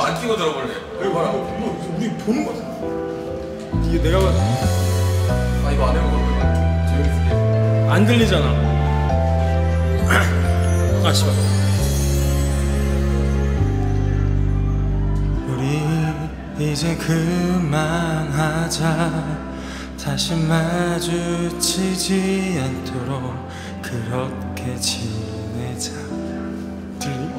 안 끼고 들어볼래. 여기 봐라. 우리 보는 거잖아. 이게 내가 아 이거 안 해보거든. 조용히 있을게. 안 들리잖아. 아 씨발. 우리 이제 그만하자. 다시 마주치지 않도록 그렇게 지내자. 들리?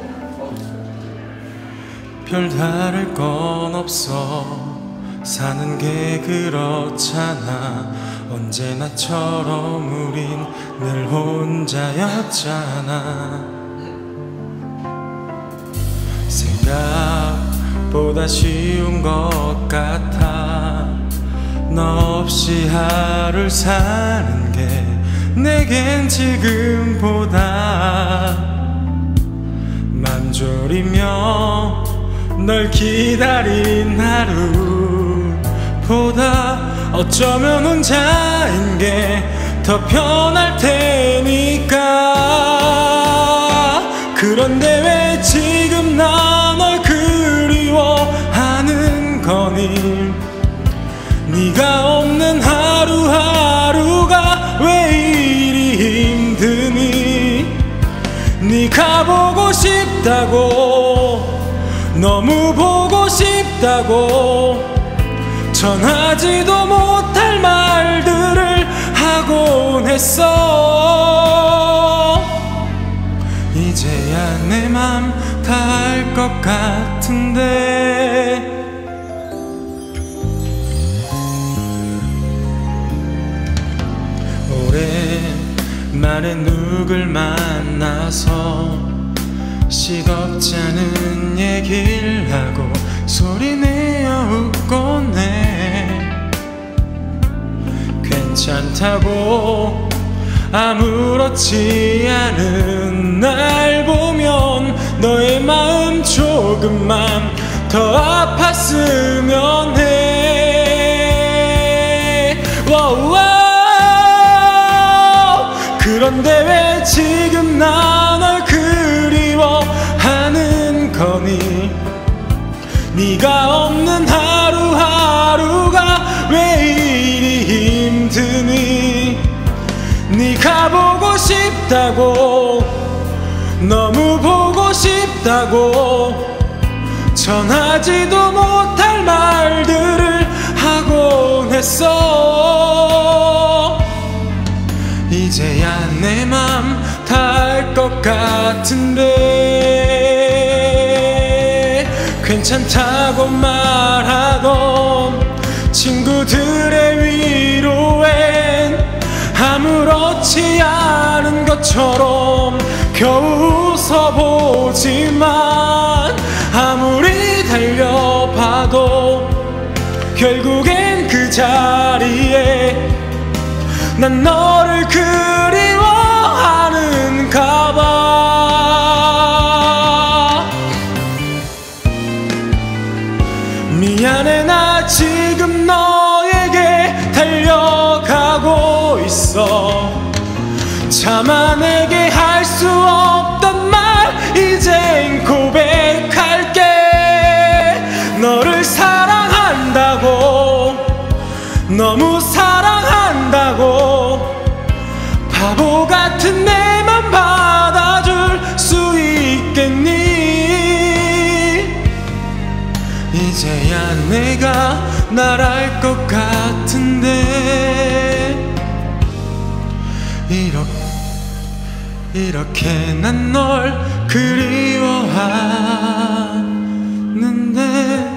별다를 건 없어. 사는 게 그렇잖아. 언제나처럼 우린 늘 혼자였잖아. 생각보다 쉬운 것 같아. 너 없이 하루를 사는 게 내겐 지금보다 맘졸이며 널 기다린 하루보다 어쩌면 혼자인 게 더 편할 테니까. 그런데 왜 지금 나 널 그리워하는 거니? 네가 없는 하루하루가 왜 이리 힘드니? 네가 보고 싶다고, 너무 보고 싶다고 전하지도 못할 말들을 하곤 했어. 이제야 내 맘 다 알 것 같은데. 오랜만에 누굴 만나서 시덥지 않은 얘기를 하고 소리내어 웃곤 해. 괜찮다고 아무렇지 않은 날 보면 너의 마음 조금만 더 아팠으면 해. 그런데 왜 지금 나 널 그리워하는 거니? 네가 없는 하루하루가 왜 이리 힘드니? 네가 보고 싶다고, 너무 보고 싶다고 전하지도 못할 말들을 하곤 했어. 이제야 내 맘 다 알 것 같은데. 괜찮다고 말하던 친구들의 위로엔 아무렇지 않은 것처럼 겨우 웃어보지만 아무리 달려봐도 결국엔 그 자리에 난 너를 그리워하는가 봐. 미안해, 나 지금 너에게 달려가고 있어. 차마 내게 할 수 없던 말 이젠 고백할게. 너를 사랑한다고, 너무 사랑한다고 바보 같은 내 맘 받아줄 수 있겠니? 이제야 내가 날 알 것 같은데. 이렇게 난 널 그리워하는데.